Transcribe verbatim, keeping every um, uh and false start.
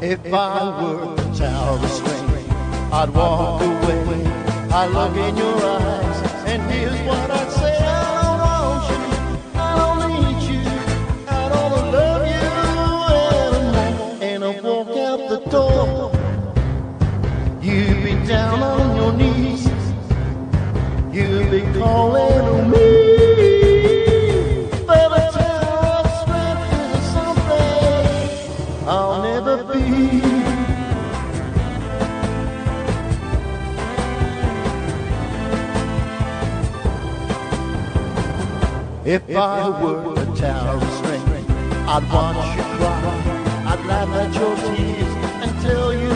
If I were the tower of strength, I'd walk away. I'd look in your eyes, and here's what I'd say. I don't want you, I don't need you, I don't love you anymore. And I'd walk out the door. You'd be down on your knees, you'd be calling on me. But the tower of strength is something I'll never be. If I were the tower of strength, I'd watch you cry, I'd laugh at your tears and tell you